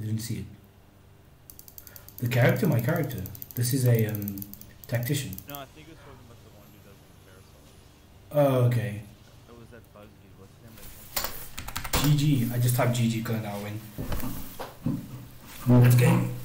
didn't see it. The character, my character. This is a tactician. No, I think it was talking about the one who does the parasol. Oh, okay. It was that bug dude. What's his name? GG. I just typed GG, gonna now win. Let's game.